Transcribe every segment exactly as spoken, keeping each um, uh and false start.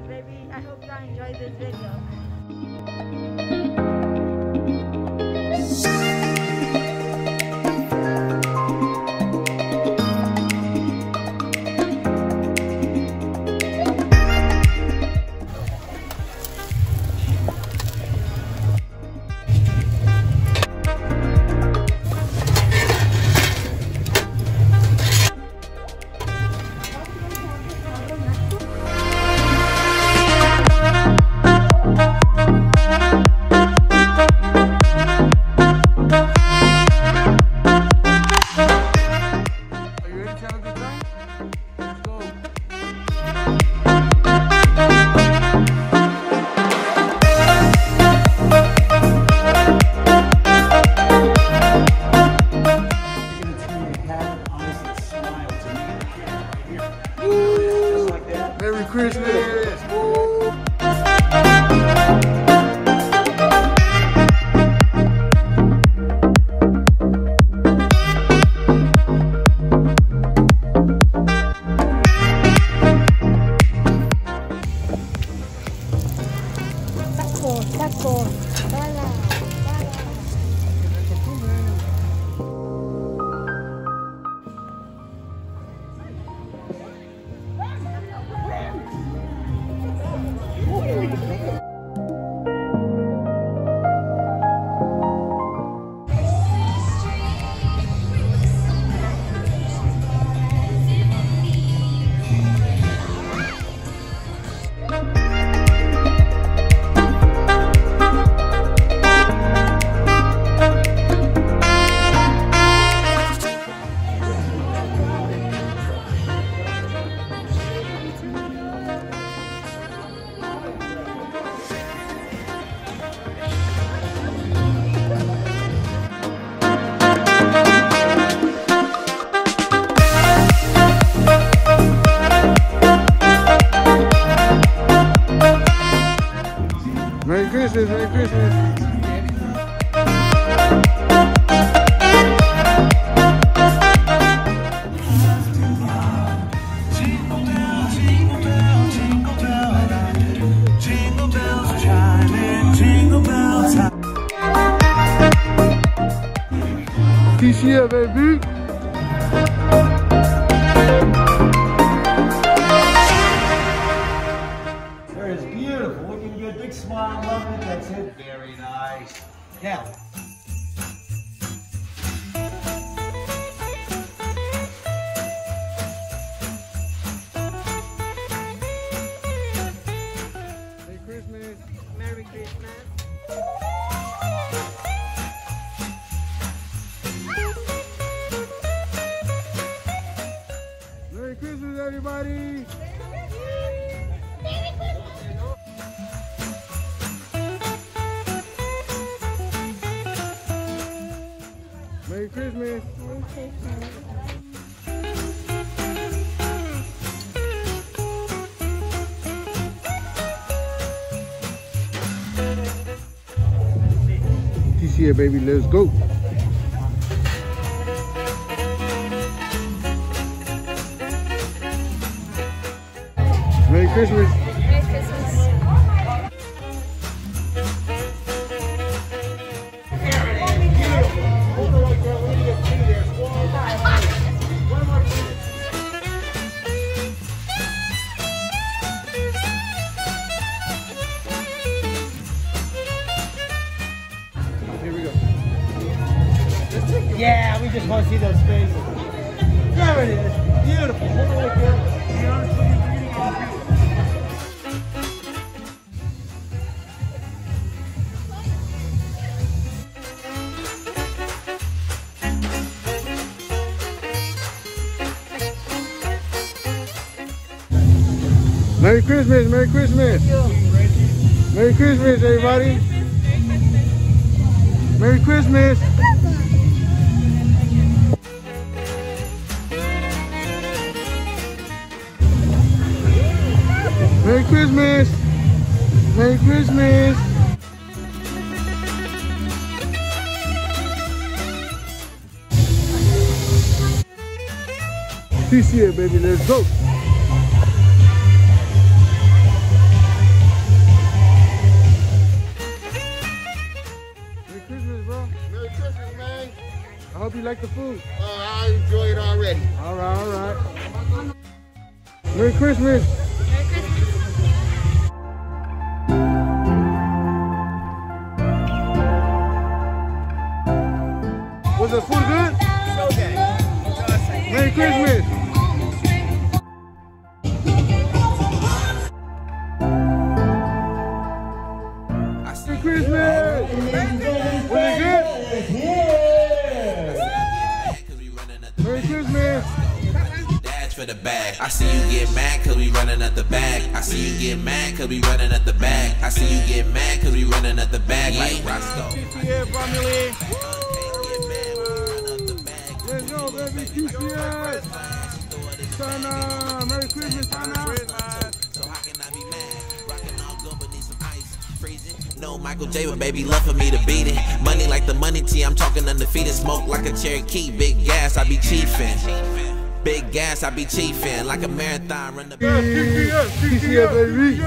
baby. I hope y'all enjoyed this video. Merry Christmas! Taco, taco, bala, bala. Merry Christmas, Merry Christmas. This year, baby. There is beautiful, looking good, big smile, loving it, that's it. Very nice. Now, Merry Christmas. Merry Christmas. Merry Christmas, everybody. Merry Christmas. Merry Christmas. This year, baby, let's go. Merry Christmas. Merry Christmas. Here we go. yeah, we just want to see those faces. There it is, beautiful. Hold it right there. To be honest with you, we're gonna get the Merry Christmas, Merry Christmas. Merry Christmas, everybody. Merry Christmas. Merry Christmas. Merry Christmas. This year, baby, let's go. I hope you like the food. Uh, I enjoy it already. All right, all right. Merry Christmas. Was the food good? So good. Merry Christmas. Merry Christmas. Was it good? Merry Christmas. Dash for the bag. I see you get mad cause we running at the bag. I see you get mad cause we running at the bag. I see you get mad cause we running at the bag like Roscoe. Yeah, family. Let's go, baby. Q C S. Sana. Merry Christmas, Sana. So how can I be mad? Rockin' all good but need some ice. Freezing. No Michael J, but baby love for me to beat it. Money like the money T, I'm talking undefeated. Smoke like a Cherokee. Big gas, I be chiefin'. Big gas, I be chiefin'. Like a marathon, run the Q C S, Q C S, baby.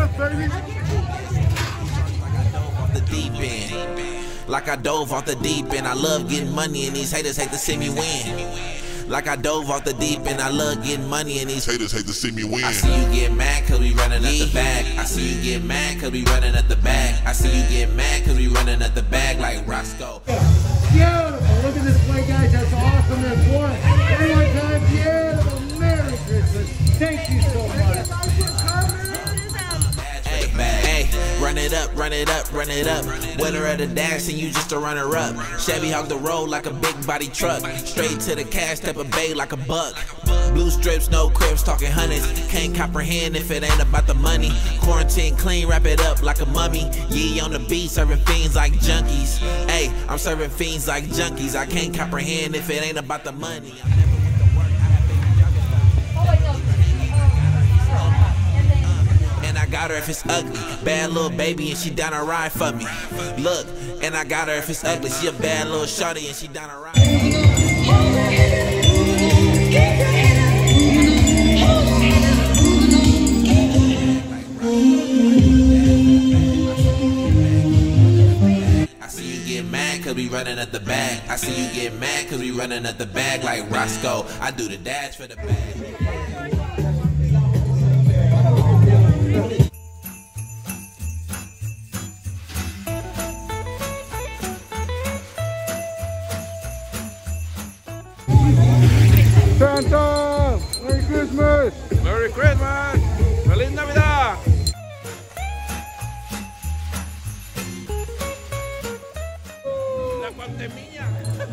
off the deep end. Like I dove off the deep end. I love getting money and these haters hate to see me win. Like I dove off the deep end. I love getting money and these Haters hate to see me win. I see you get mad cause we running at the bag. I see you get mad cause we running at the bag. I see you get mad cause we running at the bag like Roscoe. Beautiful. Look at this play, guys. That's awesome. That's one. Everyone time, beautiful. Merry Christmas. Thank you so much. Hey, hey, run it up, run it up, run it up. Winner of the dash and you just a runner up. Chevy hog the road like a big body truck. Straight to the cash, step a bay like a buck. Blue strips, no crips, talking hundreds. Can't comprehend if it ain't about the money. Quarantine clean, wrap it up like a mummy. Yee on the beat, serving fiends like junkies. Hey, I'm serving fiends like junkies. I can't comprehend if it ain't about the money. And I got her if it's ugly. Bad little baby and she down to ride for me. Look, and I got her if it's ugly. She a bad little shorty and she down to ride. I see you get mad cause we running at the bag. I see you get mad cause we running at the bag like Roscoe. I do the dash for the bag. Santa. Merry Christmas. Merry Christmas! Feliz Navidad! La pandemia.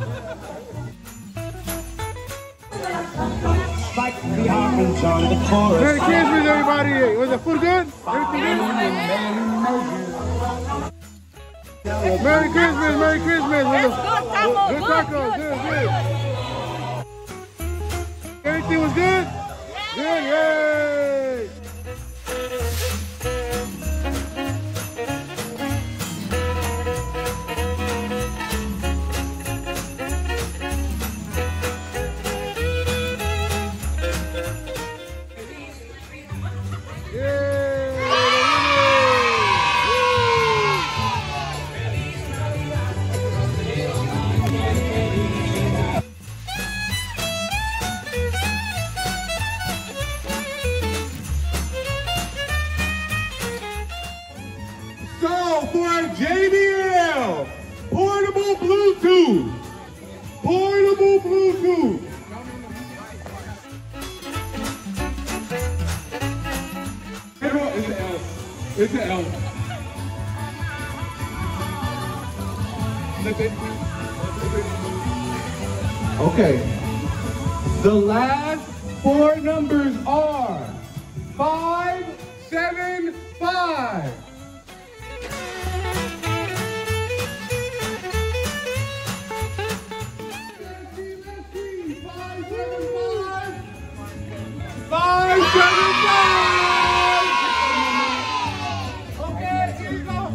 Merry Christmas, everybody. Was the food good? Everything good? Merry Christmas, Merry Christmas. Was the, good tacos, good, good. Everything was good? Good, yay! So for our J B L portable Bluetooth, portable Bluetooth. It's an L. It's an L. Flip it. Okay. The last four numbers are five, seven, five. Five, seven, five! Okay, here you go.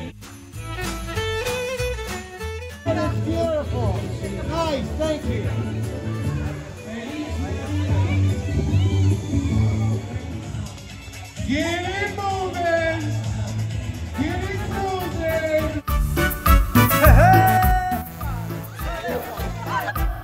That's beautiful. Nice, thank you. Get it moving. Get it moving.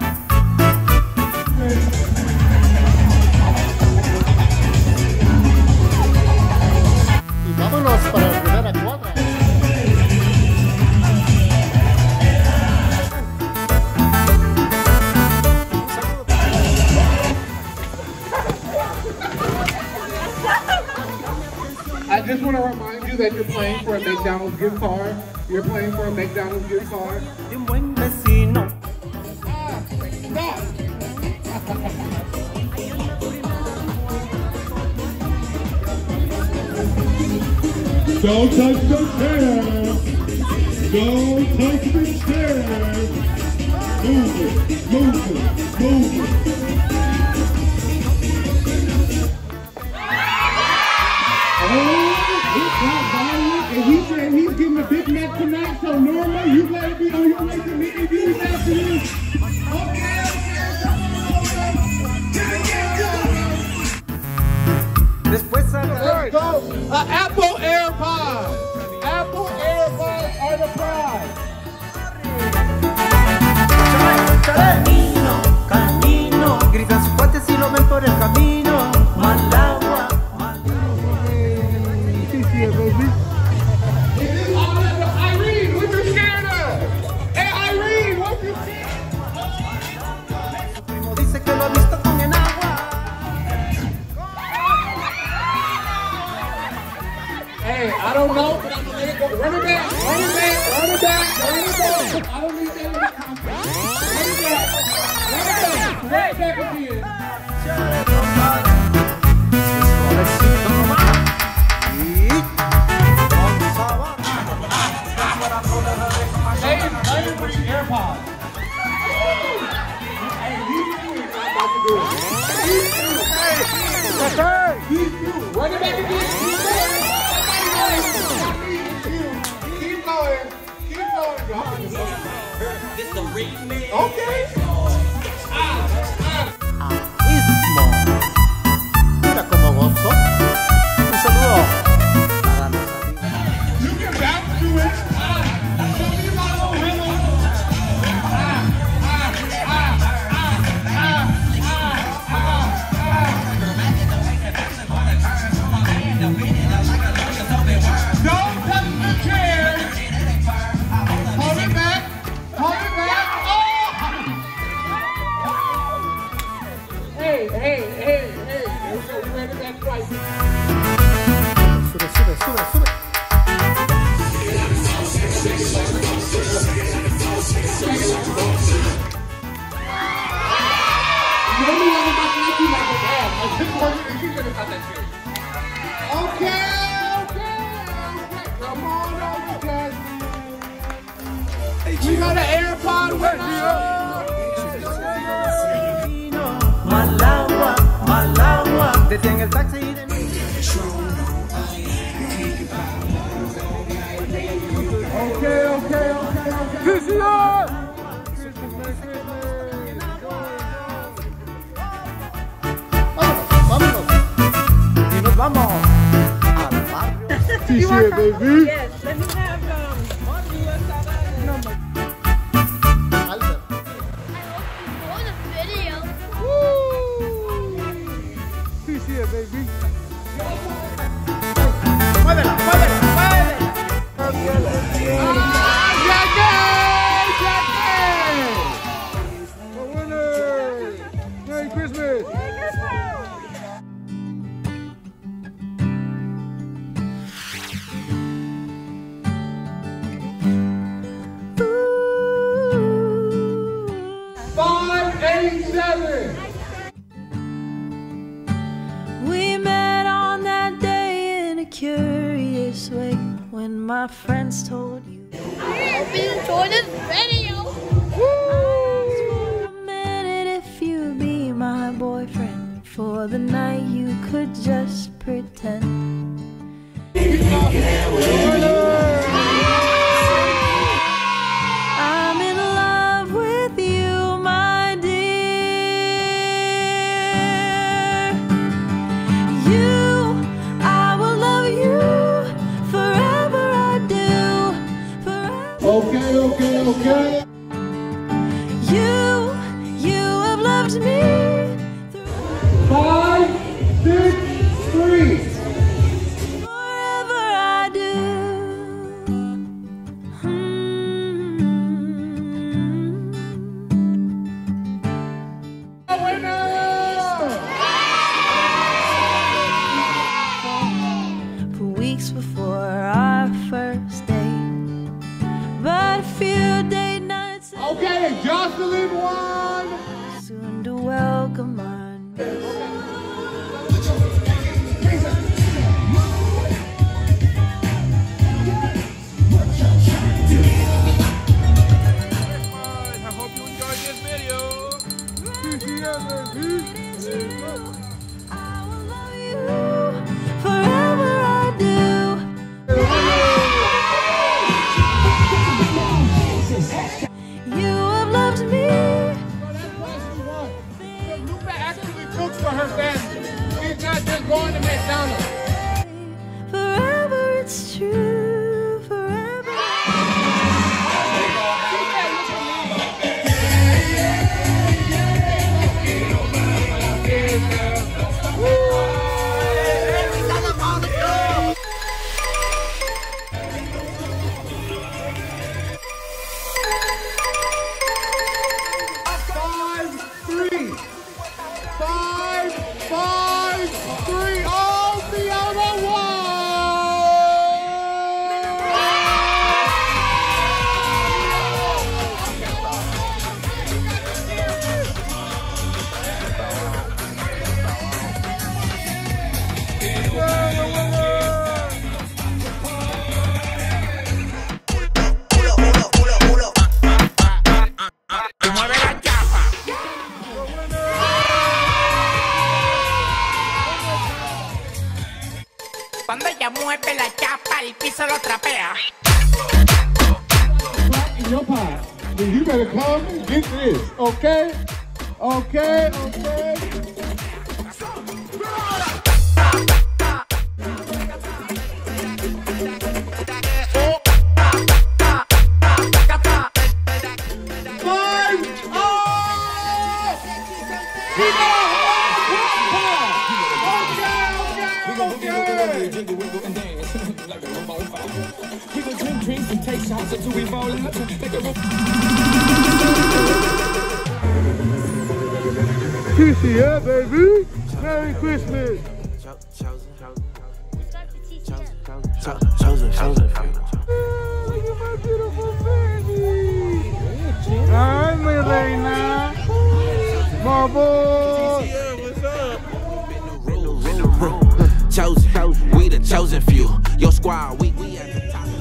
just want to remind you that you're playing for a McDonald's gift card. You're playing for a McDonald's gift card. Don't touch the chair. Don't touch the chair. Move it, move it, move it. Oh, it's not violent. And he said he's getting a Big Mac tonight, so Norma, you better be on your way to meet me this afternoon. Okay, Después saca. let's go. Uh, Apple AirPods. Apple AirPods are the prize. Camino, camino, gritan sus cuates si lo ven por el camino. Mal agua, mal T C A, baby. Irene, what you scared of? Hey, Irene, what you scared Su primo dice que lo ha visto con enagua. Hey, I don't know, but I'm gonna let it go. Run it back, run it back, run it back, run it back. I don't need that in the contract. Run it back, run it back, run it back again. Hey, Avery AirPods. Hey, these two is not about to do it. These two, hey, these two, run it back again. Keep going. Keep going. This the remix. Okay. Istmo. Mira cómo gozo. Un saludo para los amigos. You can bounce to it. Don't touch the chair. Hold it back. Hold it back. Oh! Hey, hey, hey, hey. You ready back twice. Sube, sube, sube, sube. Maybe I'm about to let you like a dad. I just wanted to keep it about that shit. Okay, okay, okay. Come on over, Jasmine. We got an AirPod with you. Mal agua, mal agua. Detén el taxi y de mí. Okay, okay, okay, okay. T C A! Vámonos. Y nos vamos al barrio. T C A, baby. Yes, let me have um. Albert. Oh, the video. T C A, baby. Muévela, muévela, muévela. The winner! Merry Christmas! Five eight seven. We met on that day in a curious way when my friends told you I've been enjoying this video. ask for a minute if you'd be my boyfriend for the night. You could just pretend. I'm in love with you, my dear. You, I will love you forever. I do, forever. Okay, okay, okay. You, you have loved me through Five, six, three. forever. I do. going to McDonald's. Forever it's true, forever. Cuando ella mueve la chapa, el piso lo trapea. In your pot, then you better come and get this, okay? Okay, okay. T C, yeah, baby. Merry Christmas. Chosen, chosen few. Look at my beautiful baby. Hi, Milena. My boy. Chosen, we the chosen few. Your squad, we we at the top.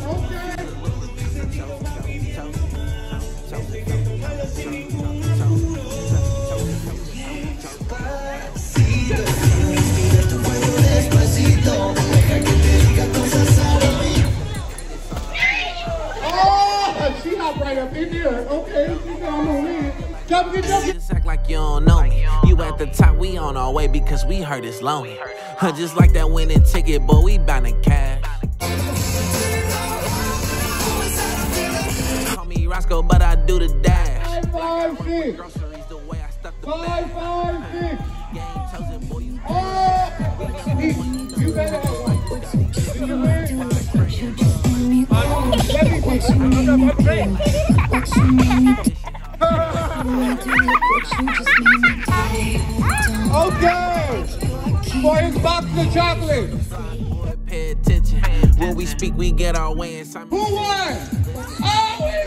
Oh, she hop right up in there. Okay, she going on in. Jump, get, jump, get. Just act like you don't know me. You at the top, we on our way because we heard it's lonely. Just like that winning ticket, boy, we bound to cash. Call me Roscoe, but I do the dash. Five, five, six. Groceries the way I stuck the Five, bag. five, six. Game chosen, boy, you Oh, you better have one. You ready? Okay. For his box of chocolate. pay attention. When we speak, we get our way in some. Who won? Oh, it's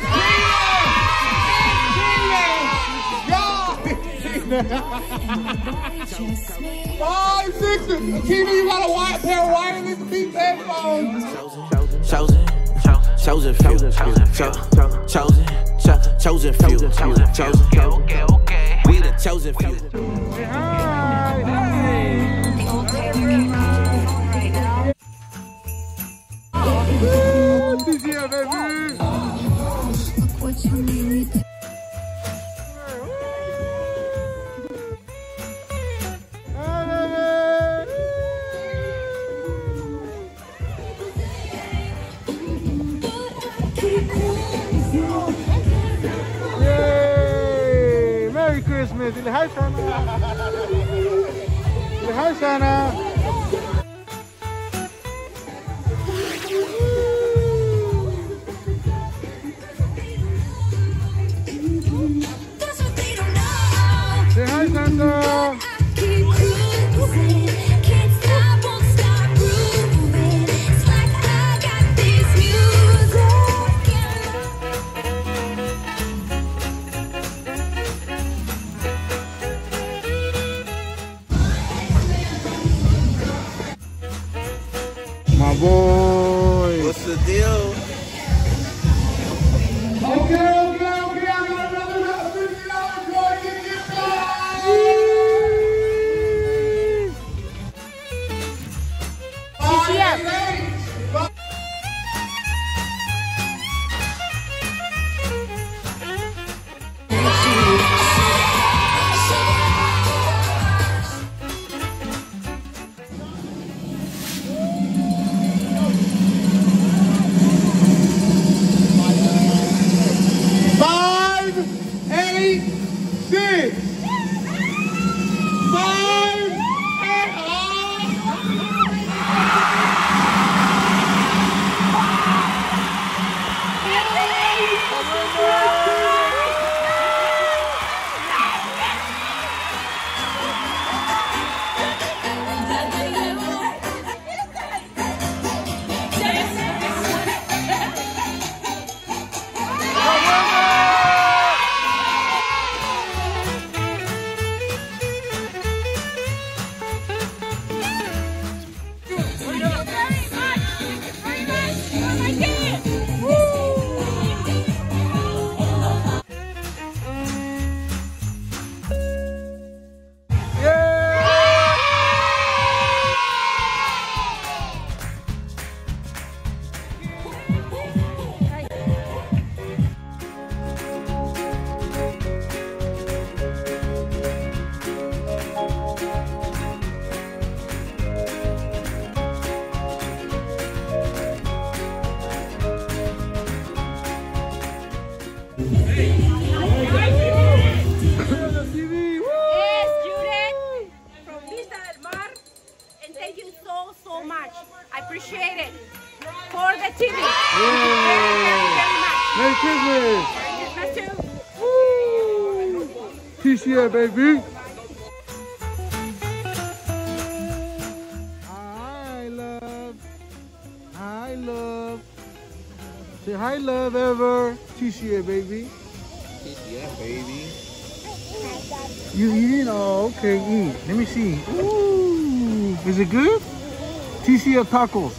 Tina! It's Tina! Five, six. Tina, you got a wire, pair of wireless Beats headphones. Chosen, chosen, chosen few, chosen, chosen, chosen few, chosen, okay, okay. We the chosen few. This year, baby. Yay! Merry Christmas! Ilhay sana! Ilhay sana! Say hi, Santa! My boy! What's the deal? Okay, okay, okay. I got another fifty dollars for you. Get this guy. so, so much. I appreciate it. For the T V. Yay. Very, very much. Merry Christmas. Merry Christmas too. Woo. T C A, baby. Hi, love. Hi, love. Say hi, love, ever. T C A, baby. T C A, baby. You eating? Oh, okay, eat. Let me see. Ooh, is it good? T C A tacos.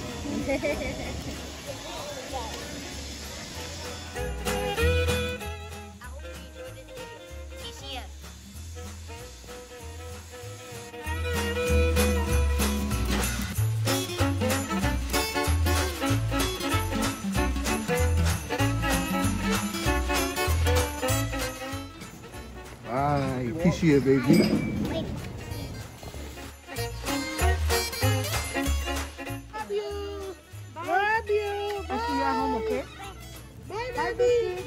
Bye, T C A, baby. Love you. Love you. I'll see you at home, okay? Bye, baby.